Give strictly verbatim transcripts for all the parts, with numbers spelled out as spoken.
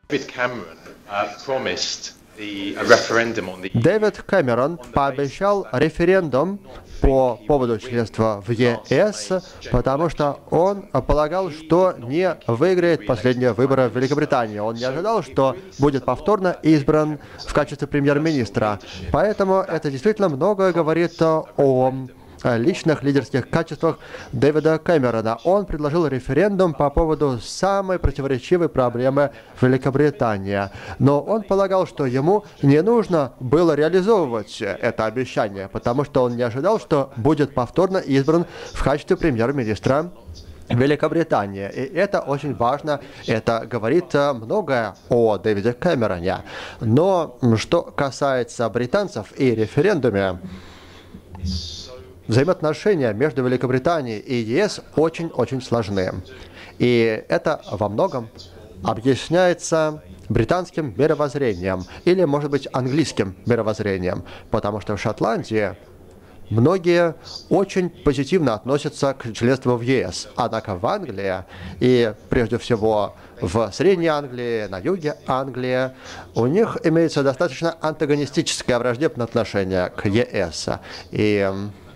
Дэвид Кэмерон пообещал референдум по поводу членства в ЕС, потому что он полагал, что не выиграет последние выборы в Великобритании. Он не ожидал, что будет повторно избран в качестве премьер-министра. Поэтому это действительно многое говорит о личных лидерских качествах Дэвида Кэмерона. Он предложил референдум по поводу самой противоречивой проблемы Великобритании. Но он полагал, что ему не нужно было реализовывать это обещание, потому что он не ожидал, что будет повторно избран в качестве премьер-министра Великобритании. И это очень важно, это говорит многое о Дэвиде Кэмероне. Но что касается британцев и референдуме, взаимоотношения между Великобританией и ЕС очень-очень сложны. И это во многом объясняется британским мировоззрением или, может быть, английским мировоззрением, потому что в Шотландии многие очень позитивно относятся к членству в ЕС. Однако в Англии, и прежде всего в Средней Англии, на юге Англии, у них имеется достаточно антагонистическое враждебное отношение к ЕС. И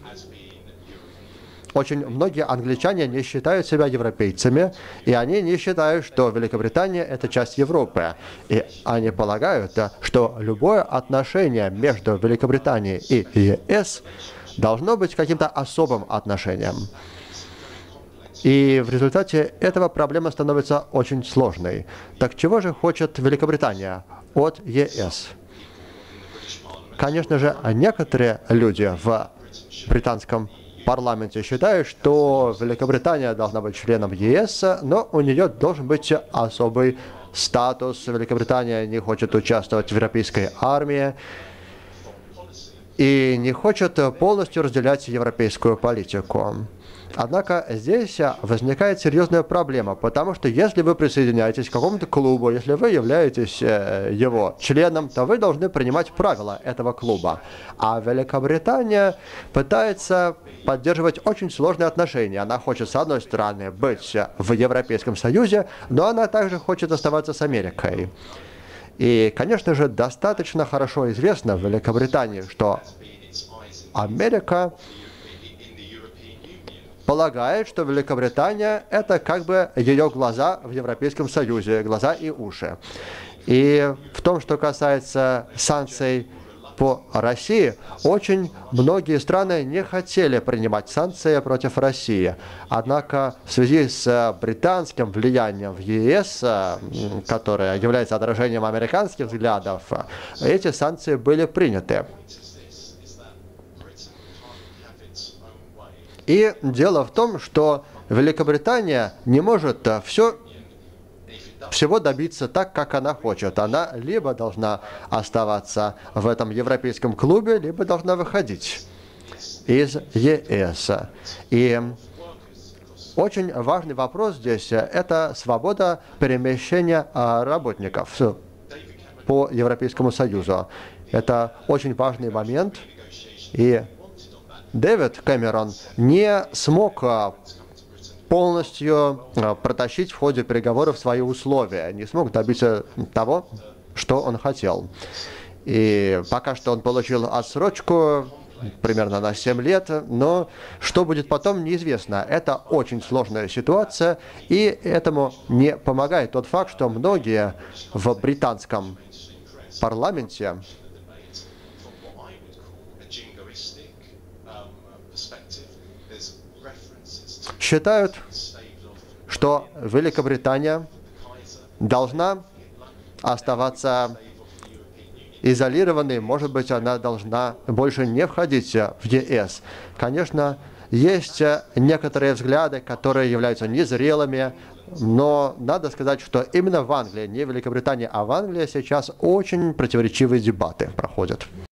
очень многие англичане не считают себя европейцами, и они не считают, что Великобритания – это часть Европы. И они полагают, что любое отношение между Великобританией и ЕС должно быть каким-то особым отношением. И в результате этого проблема становится очень сложной. Так чего же хочет Великобритания от ЕС? Конечно же, некоторые люди в британском парламенте считают, что Великобритания должна быть членом ЕС, но у нее должен быть особый статус. Великобритания не хочет участвовать в европейской армии и не хочет полностью разделять европейскую политику. Однако здесь возникает серьезная проблема, потому что если вы присоединяетесь к какому-то клубу, если вы являетесь его членом, то вы должны принимать правила этого клуба. А Великобритания пытается поддерживать очень сложные отношения. Она хочет, с одной стороны, быть в Европейском Союзе, но она также хочет оставаться с Америкой. И, конечно же, достаточно хорошо известно в Великобритании, что Америка полагает, что Великобритания – это как бы ее глаза в Европейском Союзе, глаза и уши. И в том, что касается санкций по России, очень многие страны не хотели принимать санкции против России. Однако в связи с британским влиянием в ЕС, которое является отражением американских взглядов, эти санкции были приняты. И дело в том, что Великобритания не может все, всего добиться так, как она хочет. Она либо должна оставаться в этом европейском клубе, либо должна выходить из ЕС. И очень важный вопрос здесь – это свобода перемещения работников по Европейскому Союзу. Это очень важный момент. И Дэвид Кэмерон не смог полностью протащить в ходе переговоров свои условия, не смог добиться того, что он хотел. И пока что он получил отсрочку примерно на семь лет, но что будет потом, неизвестно. Это очень сложная ситуация, и этому не помогает тот факт, что многие в британском парламенте считают, что Великобритания должна оставаться изолированной, может быть, она должна больше не входить в ЕС. Конечно, есть некоторые взгляды, которые являются незрелыми, но надо сказать, что именно в Англии, не в Великобритании, а в Англии сейчас очень противоречивые дебаты проходят.